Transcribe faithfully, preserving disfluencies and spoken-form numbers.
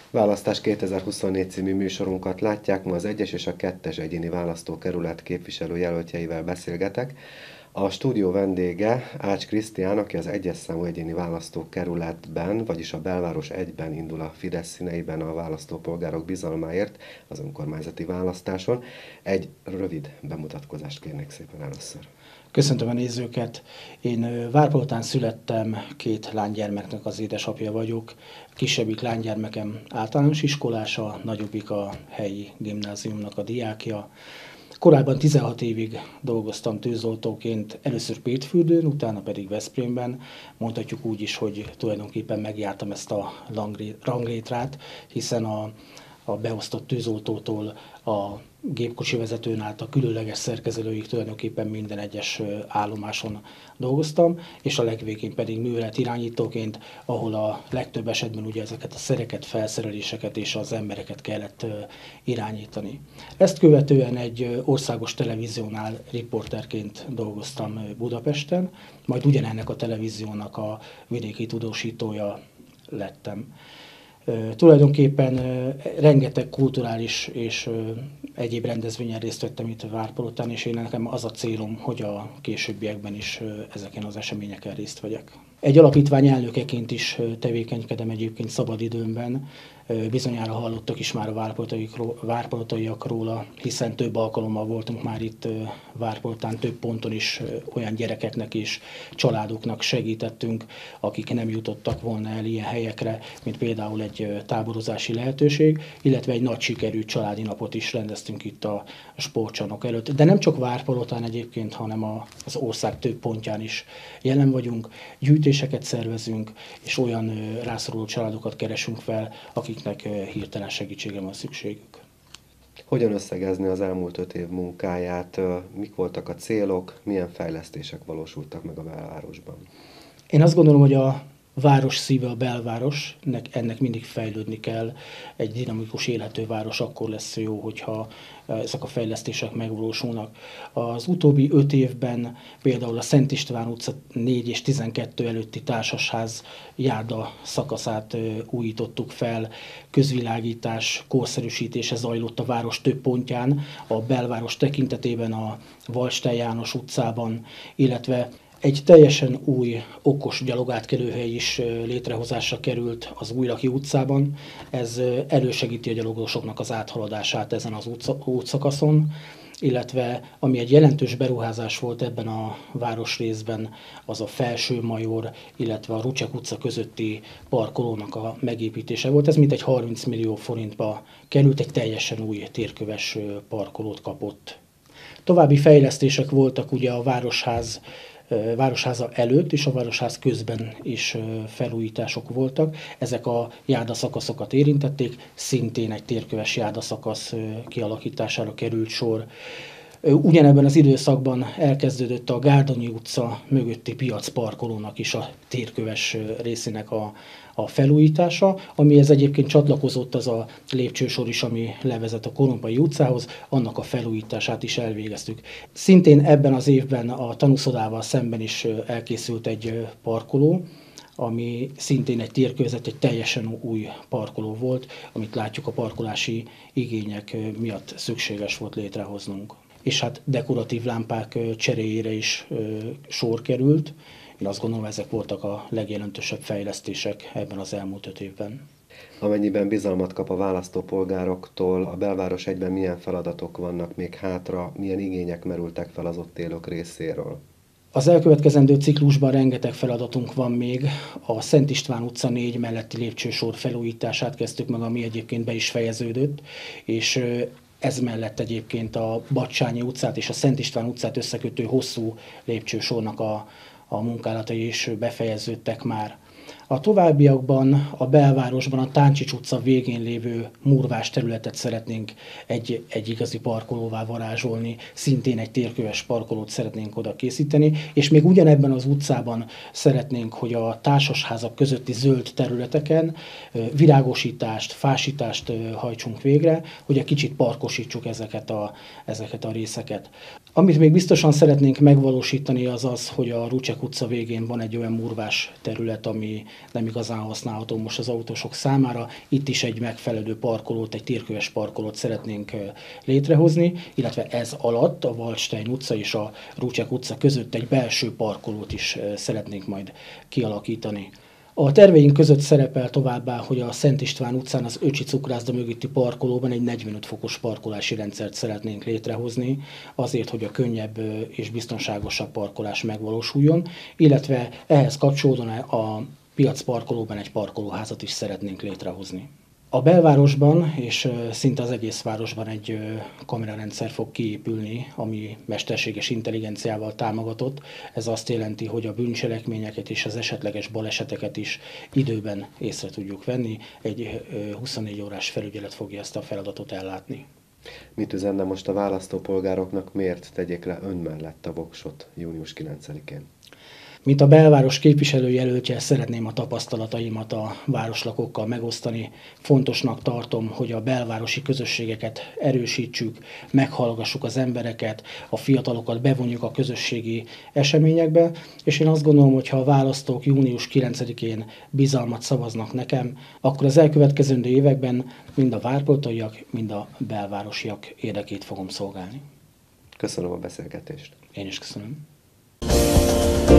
Választás kétezer-huszonnégy című műsorunkat látják, ma az egyes és a kettes egyéni választókerület képviselő jelöltjeivel beszélgetek. A stúdió vendége Ács Krisztián, aki az egyes számú egyéni választókerületben, vagyis a Belváros egyben indul a Fidesz színeiben a választópolgárok bizalmáért az önkormányzati választáson. Egy rövid bemutatkozást kérnék szépen először. Köszöntöm a nézőket! Én Várpalotán születtem, két lánygyermeknek az édesapja vagyok. Kisebbik lánygyermekem általános iskolás, a nagyobbik a helyi gimnáziumnak a diákja. Korábban tizenhat évig dolgoztam tűzoltóként, először Pétfürdőn, utána pedig Veszprémben. Mondhatjuk úgy is, hogy tulajdonképpen megjártam ezt a ranglétrát, hiszen a a beosztott tűzoltótól a gépkocsi vezetőn át a különleges szerkezelőig tulajdonképpen minden egyes állomáson dolgoztam, és a legvégén pedig művelet irányítóként, ahol a legtöbb esetben ugye ezeket a szereket, felszereléseket és az embereket kellett irányítani. Ezt követően egy országos televíziónál riporterként dolgoztam Budapesten, majd ugyanennek a televíziónak a vidéki tudósítója lettem. Uh, tulajdonképpen uh, rengeteg kulturális és uh, egyéb rendezvényen részt vettem itt Várpalotán, és én nekem az a célom, hogy a későbbiekben is uh, ezeken az eseményeken részt vegyek. Egy alapítvány elnökeként is uh, tevékenykedem egyébként szabadidőmben. Uh, bizonyára hallottak is már a várpalotaiak róla, hiszen több alkalommal voltunk már itt uh, Várpalotán, több ponton is uh, olyan gyerekeknek és családoknak segítettünk, akik nem jutottak volna el ilyen helyekre, mint például egy táborozási lehetőség, illetve egy nagy sikerű családi napot is rendeztünk itt a sportcsarnok előtt. De nem csak Várpalotán egyébként, hanem az ország több pontján is jelen vagyunk, gyűjtéseket szervezünk, és olyan rászoruló családokat keresünk fel, akiknek hirtelen segítségre van szükségük. Hogyan összegezni az elmúlt öt év munkáját? Mik voltak a célok? Milyen fejlesztések valósultak meg a belvárosban? Én azt gondolom, hogy a város szíve a belváros, ennek mindig fejlődni kell. Egy dinamikus, élhető város akkor lesz jó, hogyha ezek a fejlesztések megvalósulnak. Az utóbbi öt évben például a Szent István utca négy és tizenkettő előtti társasház járda szakaszát újítottuk fel, közvilágítás, korszerűsítése zajlott a város több pontján, a belváros tekintetében a Wallstein János utcában, illetve egy teljesen új, okos gyalogátkelőhely is létrehozásra került az Újlaki utcában. Ez elősegíti a gyalogosoknak az áthaladását ezen az útszakaszon, illetve ami egy jelentős beruházás volt ebben a városrészben, az a Felső Major, illetve a Rucsek utca közötti parkolónak a megépítése volt. Ez mintegy harminc millió forintba került, egy teljesen új térköves parkolót kapott. További fejlesztések voltak ugye a Városház Városháza előtt és a Városház közben is felújítások voltak. Ezek a járdaszakaszokat érintették, szintén egy térköves járdaszakasz kialakítására került sor. Ugyanebben az időszakban elkezdődött a Gárdonyi utca mögötti piacparkolónak is a térköves részének a, a felújítása, amihez egyébként csatlakozott az a lépcsősor is, ami levezet a Kolombai utcához, annak a felújítását is elvégeztük. Szintén ebben az évben a Tanuszodával szemben is elkészült egy parkoló, ami szintén egy térközet, egy teljesen új parkoló volt, amit látjuk a parkolási igények miatt szükséges volt létrehoznunk. És hát dekoratív lámpák cseréjére is sor került. Én azt gondolom, ezek voltak a legjelentősebb fejlesztések ebben az elmúlt öt évben. Amennyiben bizalmat kap a választópolgároktól, a belváros egyben milyen feladatok vannak még hátra, milyen igények merültek fel az ott élők részéről? Az elkövetkezendő ciklusban rengeteg feladatunk van még. A Szent István utca négy melletti lépcsősor felújítását kezdtük meg, ami egyébként be is fejeződött, és ez mellett egyébként a Bacsányi utcát és a Szent István utcát összekötő hosszú lépcsősornak a, a munkálatai is befejeződtek már. A továbbiakban a belvárosban a Táncsics utca végén lévő murvás területet szeretnénk egy, egy igazi parkolóvá varázsolni, szintén egy térköves parkolót szeretnénk oda készíteni, és még ugyanebben az utcában szeretnénk, hogy a társasházak közötti zöld területeken virágosítást, fásítást hajtsunk végre, hogy egy kicsit parkosítsuk ezeket a, ezeket a részeket. Amit még biztosan szeretnénk megvalósítani az az, hogy a Rucsek utca végén van egy olyan murvás terület, ami nem igazán használható most az autósok számára. Itt is egy megfelelő parkolót, egy térköves parkolót szeretnénk létrehozni, illetve ez alatt a Waldstein utca és a Rucsek utca között egy belső parkolót is szeretnénk majd kialakítani. A terveink között szerepel továbbá, hogy a Szent István utcán az Öcsi cukrászda mögötti parkolóban egy negyvenöt fokos parkolási rendszert szeretnénk létrehozni, azért, hogy a könnyebb és biztonságosabb parkolás megvalósuljon, illetve ehhez kapcsolódóan a piacparkolóban egy parkolóházat is szeretnénk létrehozni. A belvárosban és szinte az egész városban egy kamerarendszer fog kiépülni, ami mesterséges intelligenciával támogatott. Ez azt jelenti, hogy a bűncselekményeket és az esetleges baleseteket is időben észre tudjuk venni. Egy huszonnégy órás felügyelet fogja ezt a feladatot ellátni. Mit üzenne most a választópolgároknak, miért tegyék le ön mellett a voksot június kilencedikén? Mint a belváros képviselőjelöltje szeretném a tapasztalataimat a városlakókkal megosztani. Fontosnak tartom, hogy a belvárosi közösségeket erősítsük, meghallgassuk az embereket, a fiatalokat bevonjuk a közösségi eseményekbe, és én azt gondolom, hogy ha a választók június kilencedikén bizalmat szavaznak nekem, akkor az elkövetkezendő években mind a várpoltaiak, mind a belvárosiak érdekét fogom szolgálni. Köszönöm a beszélgetést. Én is köszönöm.